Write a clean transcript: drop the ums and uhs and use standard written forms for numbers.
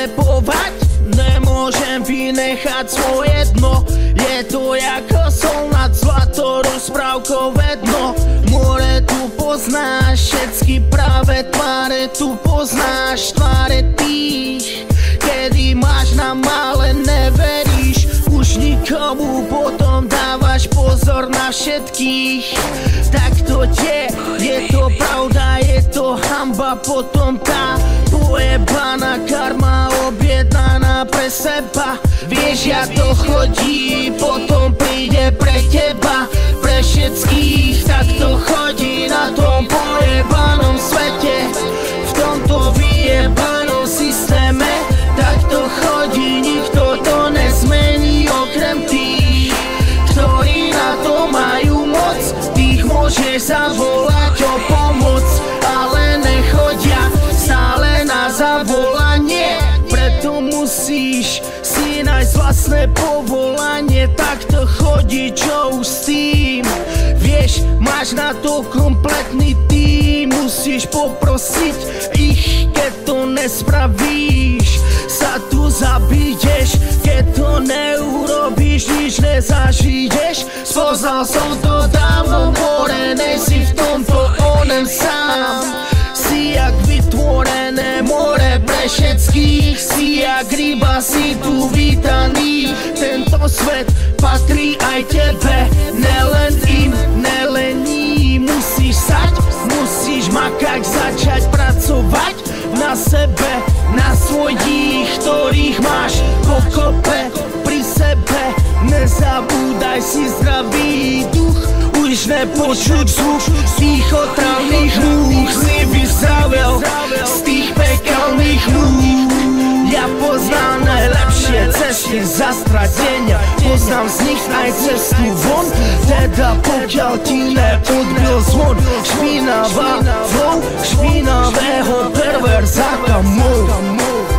stepovať, nemôžem vynechať svoje dno. Je to jako sol nad zlato, rozprávkové dno. More tu poznáš, všetky práve tváre tu poznáš, tváre tých, kedy máš na mále neveríš. Už nikomu potom dávaš pozor na všetkých. Tak to je to pravda, je to hanba, potom tá pojebaná karma objednaná pre seba. Vieš, jak to chodí, potom príde pre teba, pre všetkých. Tak to chodí na tom pojebanom svete, v tomto vyjebanom systéme. Tak to chodí, nikto to nezmení okrem tých, ktorí na to majú moc. Tých môžeš zavolať o pomoc, ale nechodia stále na zavolanie. Preto musíš si nájsť vlastné povolanie. Tak to chodí, čo už s tým. Vieš, máš na to kompletný tým. Musíš poprosiť ich, keď to nespravíš, sa tu zabídeš. Keď to neurobíš, nič nezažiješ. Spoznal som to dávno, more, nejsi v tomto onem sám. Si jak vytvorené more pre všetkých, si jak ryba, si tu vítaný. Tento svet patrí aj tebe, nelen im, nelení. Musíš sať, musíš makať, začať pracovať na sebe, na svojich, ktorých máš pokope pri sebe. Nezabúdaj si zdravý duch, už nepočuť zvuk tých otravných múch. Si vyzdravel z tých pekelných múch. Ja poznám najlepšie cesty zastratenia, poznám z nich aj cestu von. Teda pokiaľ ti neodbil zvon, špinavá flow špinavého perverzáka mou.